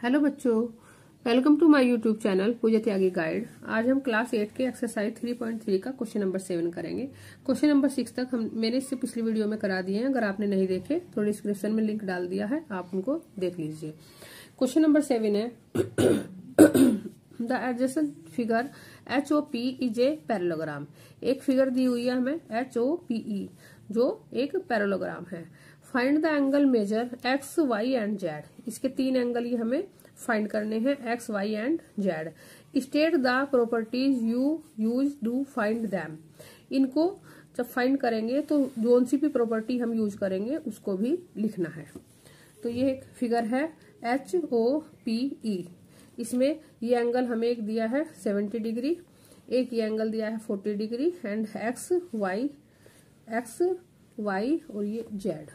Hello बच्चों, welcome to my YouTube channel Pooja Tyagi guide. आज हम क्लास 8 के एक्सरसाइज 3.3 का क्वेश्चन नंबर 7 करेंगे। क्वेश्चन नंबर 6 तक मैंने इससे पिछली वीडियो में करा दिए हैं। अगर आपने नहीं देखे तो डिस्क्रिप्शन में लिंक डाल दिया है, आप उनको देख लीजिए। क्वेश्चन नंबर 7 है the adjacent figure HOP is a parallelogram. एक फिगर दी हुई है हमें HOPE जो एक पैरेललोग्राम है। Find the angle measure X, Y and Z। इसके 3 एंगल ये हमें फाइंड करने हैं, X, Y and Z। State the properties you use to find them. इनको जब फाइंड करेंगे तो जोन सी भी प्रॉपर्टी हम यूज करेंगे उसको भी लिखना है। तो ये एक फिगर है HOPE। इसमें ये एंगल हमें एक दिया है 70 डिग्री, एक ये एंगल दिया है 40 डिग्री एंड X, Y और ये Z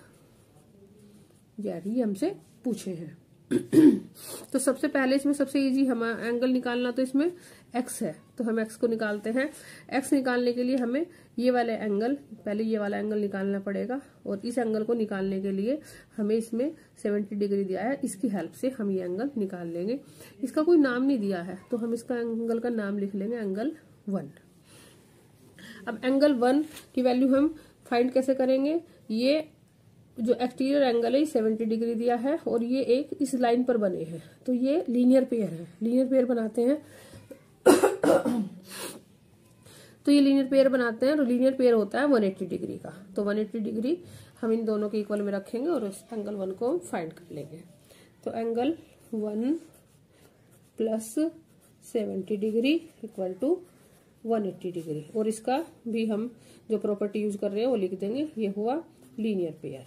ही हमसे पूछे हैं। तो सबसे पहले इसमें सबसे इजी हमारा एंगल निकालना तो इसमें X है, तो हम X को निकालते हैं। X निकालने के लिए हमें ये वाला एंगल, पहले ये वाला एंगल निकालना पड़ेगा और इस एंगल को निकालने के लिए हमें इसमें 70 डिग्री दिया है, इसकी हेल्प से हम ये एंगल निकाल लेंगे। इसका कोई नाम नहीं दिया है तो हम इसका एंगल का नाम लिख लेंगे एंगल 1। अब एंगल 1 की वैल्यू हम फाइंड कैसे करेंगे? ये जो एक्सटीरियर एंगल है 70 डिग्री दिया है और ये एक इस लाइन पर बने हैं, तो ये लीनियर पेयर है। लीनियर पेयर बनाते हैं तो ये लीनियर पेयर बनाते हैं और लीनियर पेयर होता है 180 डिग्री का। तो 180 डिग्री हम इन दोनों के इक्वल में रखेंगे और इस एंगल 1 को फाइंड कर लेंगे। तो angle 1 plus 70 degree equal to 180 degree, और इसका भी हम जो प्रॉपर्टी यूज कर रहे हैं वो लिख देंगे। ये हुआ लीनियर पेयर।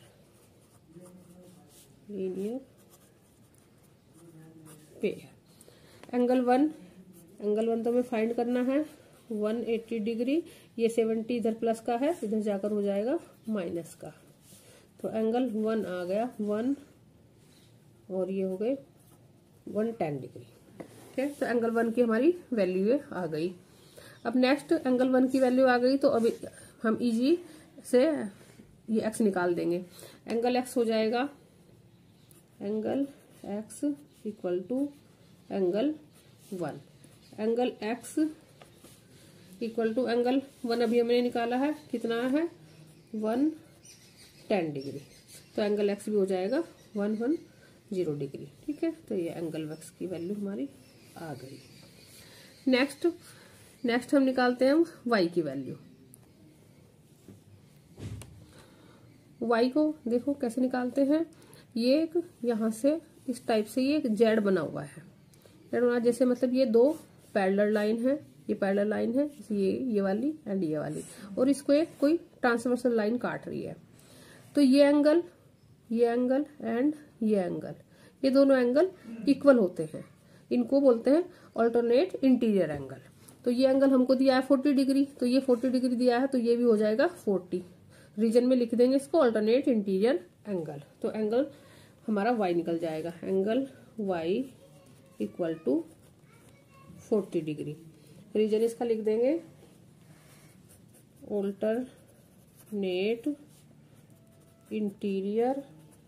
एंगल 1 तो हमें फाइंड करना है 180 डिग्री। ये 70 इधर प्लस का है, इधर जाकर हो जाएगा माइनस का। तो एंगल 1 आ गया 1 और ये हो गए 110 डिग्री। ठीक है, तो एंगल 1 की हमारी वैल्यू आ गई। अब नेक्स्ट एंगल 1 की वैल्यू आ गई तो अभी हम इजी से ये X निकाल देंगे। एंगल X हो जाएगा angle X equal to angle 1। Angle X equal to angle 1 अभी हमने निकाला है, कितना है 110 डिग्री। तो एंगल X भी हो जाएगा 110 डिग्री। ठीक है, तो ये एंगल X की वैल्यू हमारी आ गई। नेक्स्ट हम निकालते हैं Y की वैल्यू। Y को देखो कैसे निकालते हैं। ये एक यहाँ से इस टाइप से ये एक Z बना हुआ है। जैसे मतलब ये दो पैरेलल लाइन है, ये पैरेलल लाइन है, ये वाली एंड ये वाली, और इसको एक कोई ट्रांसवर्सल लाइन काट रही है। तो ये एंगल एंड ये एंगल, ये दोनों एंगल इक्वल होते हैं। इनको बोलते हैं ऑल्टरनेट इंटीरियर एंगल। तो ये एंगल हमको दिया है 40 डिग्री, तो ये 40 डिग्री दिया है, तो ये भी हो जाएगा 40। रीजन में लिख देंगे इसको ऑल्टरनेट इंटीरियर एंगल। तो एंगल हमारा Y निकल जाएगा। Angle Y equal to 40 degree. Reason इसका लिख देंगे ऑल्टरनेट इंटीरियर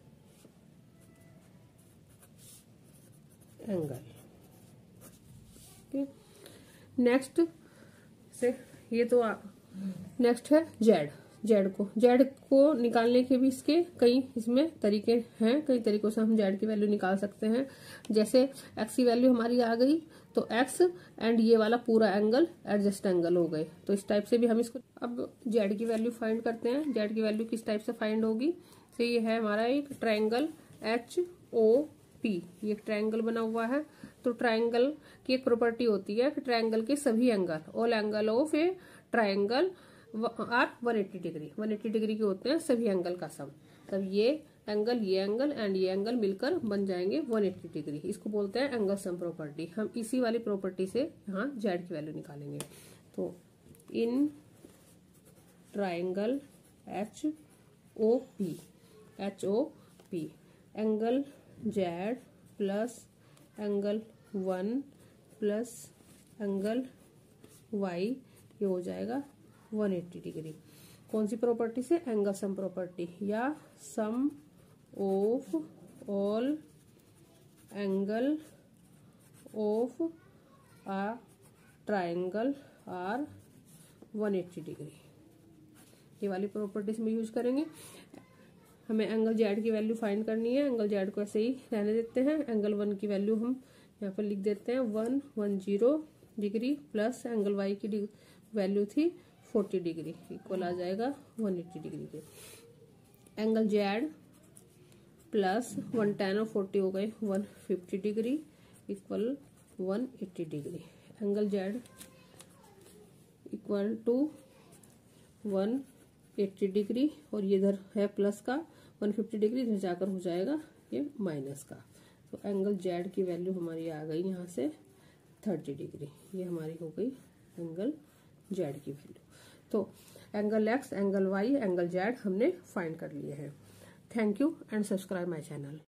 एंगल। नेक्स्ट से ये तो नेक्स्ट है Z को निकालने के भी इसके कई इसमें तरीके हैं। कई तरीकों से हम Z की वैल्यू निकाल सकते हैं। जैसे X की वैल्यू हमारी आ गई तो X एंड ये वाला पूरा एंगल एडजस्ट एंगल हो गए। तो इस टाइप से भी हम इसको अब Z की वैल्यू फाइंड करते हैं। Z की वैल्यू किस टाइप से फाइंड होगी? तो ये है हमारा एक ट्रायंगल HOP। ये एक ट्रायंगल बना हुआ है। तो ट्रायंगल की एक प्रॉपर्टी होती है कि ट्रायंगल के सभी angle, all angle of a triangle are 180 degree. 180 degree के होते हैं सभी एंगल का सम। तब ये एंगल एंड ये एंगल मिलकर बन जाएंगे 180 डिग्री। इसको बोलते हैं एंगल सम प्रॉपर्टी। हम इसी वाली प्रॉपर्टी से यहाँ Z की वैल्यू निकालेंगे। तो in triangle HOP angle Z plus angle 1 plus angle Y ये हो जाएगा 180 डिग्री। कौन सी प्रॉपर्टी से? एंगल सम प्रॉपर्टी, या sum of all angle of a triangle are 180 degree. ये वाली प्रॉपर्टीज में यूज करेंगे। हमें एंगल जेड की वैल्यू फाइंड करनी है। एंगल जेड को ऐसे ही रहने देते हैं। एंगल वन की वैल्यू हम यहाँ पर लिख देते हैं 110 डिग्री प्लस एंगल वाई की वैल्यू थी 40 डिग्री, इक्वल आ जाएगा 180 डिग्री के। एंगल जेड प्लस 110 और 40 हो गए 150 degree, equal 180 degree. Angle Z equal to 180 degree और ये इधर है प्लस का 150 डिग्री, इधर जाकर हो जाएगा ये माइनस का। तो एंगल जेड की वैल्यू हमारी आ गई यहाँ से 30 डिग्री। ये हमारी हो गई एंगल जेड की वैल्यू। तो angle X, angle Y, angle Z हमने फाइंड कर लिए हैं। Thank you and subscribe my channel.